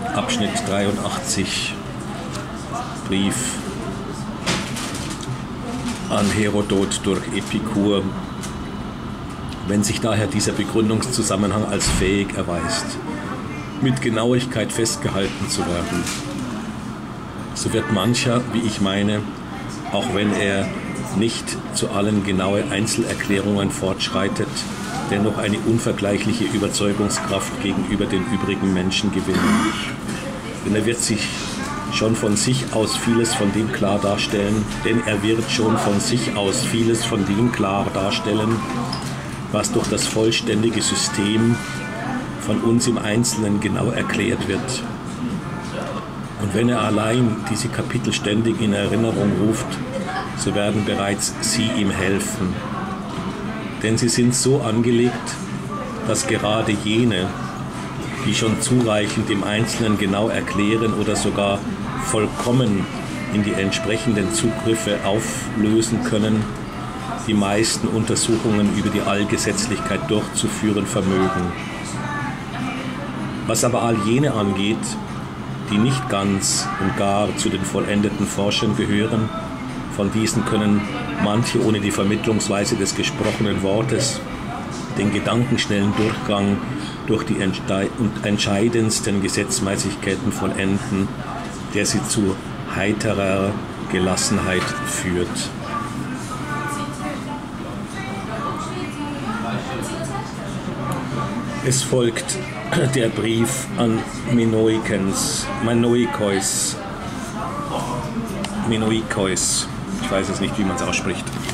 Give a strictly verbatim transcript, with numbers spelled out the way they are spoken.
Abschnitt dreiundachtzig, Brief an Herodot durch Epikur, wenn sich daher dieser Begründungszusammenhang als fähig erweist, mit Genauigkeit festgehalten zu werden, so wird mancher, wie ich meine, auch wenn er nicht zu allen genaue Einzelerklärungen fortschreitet, dennoch eine unvergleichliche Überzeugungskraft gegenüber den übrigen Menschen gewinnen. Denn er wird sich schon von sich aus vieles von dem klar darstellen, denn er wird schon von sich aus vieles von dem klar darstellen, was durch das vollständige System von uns im Einzelnen genau erklärt wird. Und wenn er allein diese Kapitel ständig in Erinnerung ruft, so werden bereits sie ihm helfen. Denn sie sind so angelegt, dass gerade jene, die schon zureichend im Einzelnen genau erklären oder sogar vollkommen in die entsprechenden Zugriffe auflösen können, die meisten Untersuchungen über die Allgesetzlichkeit durchzuführen vermögen. Was aber all jene angeht, die nicht ganz und gar zu den vollendeten Forschern gehören, von diesen können manche ohne die Vermittlungsweise des gesprochenen Wortes den gedankenschnellen Durchgang durch die entscheidendsten Gesetzmäßigkeiten vollenden, der sie zu heiterer Gelassenheit führt. Es folgt der Brief an Menoikens, Menoikeus, Menoikeus. Ich weiß jetzt nicht, wie man es ausspricht.